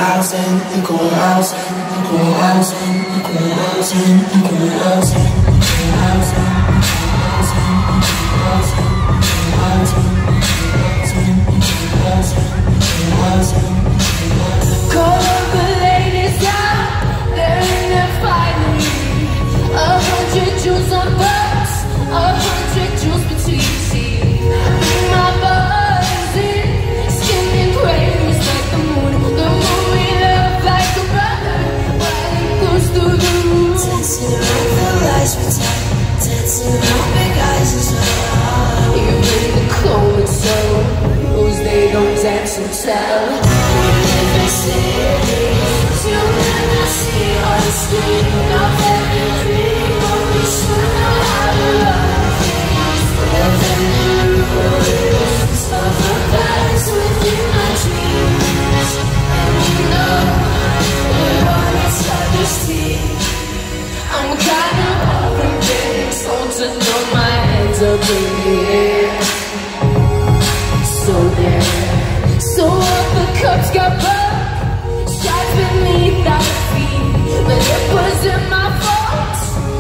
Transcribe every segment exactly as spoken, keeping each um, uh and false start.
außen, wir kommen außen, wir kommen außen, wir kommen außen, wir kommen außen, wir kommen außen, call up the ladies out, they're in there fighting me. A hundred jewels on bus, a hundred jewels between teeth. My buzzing, skimming crazy like the moon. The moon we love like a brother, while it goes through the roof. Dancing around the lights we tell, dancing around big eyes as well. You bring the cold and so, those they don't dance and tell. Cities, you'll never see on the street. Not every dream, but we should know how to love things. Living in ruins of the past within my dreams. And you know, we're on each other's team. I'm kind of over getting told to throw my hands up in the air. So there, so up the cups got broke, stripes beneath our feet, but it wasn't my fault.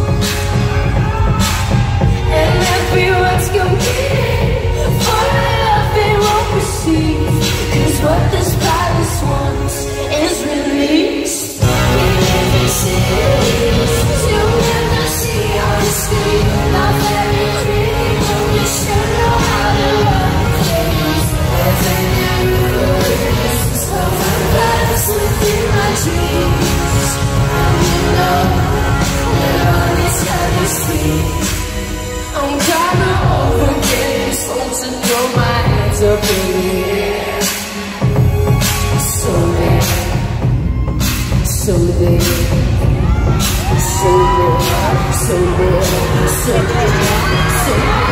And everyone's competing for the love they won't receive, 'cause what this palace wants is release. We live in cities you'll never see on the street. Not very free, but we should know how to love things. Living in ruins of the past within my dreams. And you know, we're on each other's feet. I'm kinda over getting told to throw my hands up in the air. So there, so there, so there, so there, so there, so there.